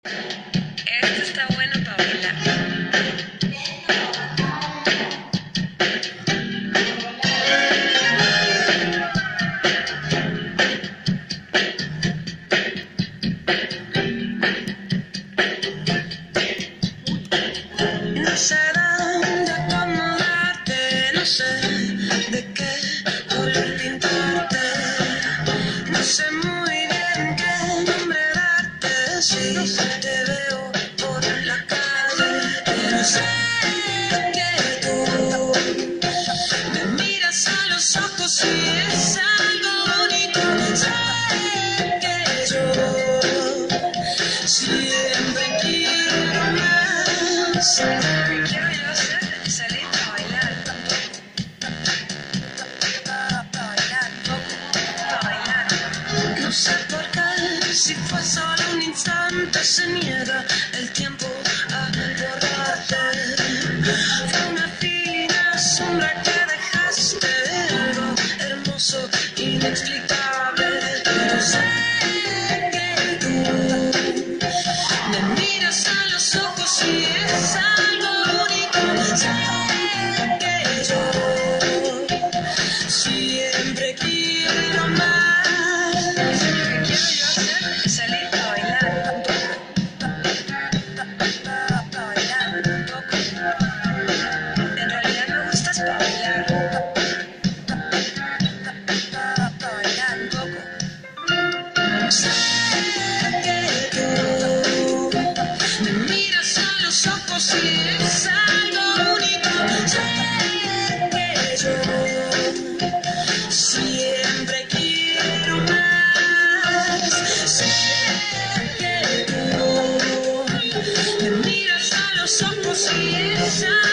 Esto está bueno para bailar. No sé dónde acomodarte, no sé de qué color pintarte, no sé muy bien qué nombre darte si te veo por la calle, pero sé que tú me miras a los ojos y es algo bonito, sé que yo siempre quiero más. Quiero yo hacer salir a bailar. Para bailar, para bailar. No sé por qué, si fue solo un instante, se niega el tiempo a borrarte. Fue una fina sombra que dejaste, algo hermoso, inexplicable, pero sé que tú me miras a los ojos y es algo bonito, sé que yo siempre quiero más. Quiero yo hacer salir a bailar. Para bailar un poco. En realidad me gustas para bailar. Para bailar un poco. Sé que tú me miras a los ojos y es algo bonito, sé que yo siempre quiero más, sé que tú me miras a los ojos y es algo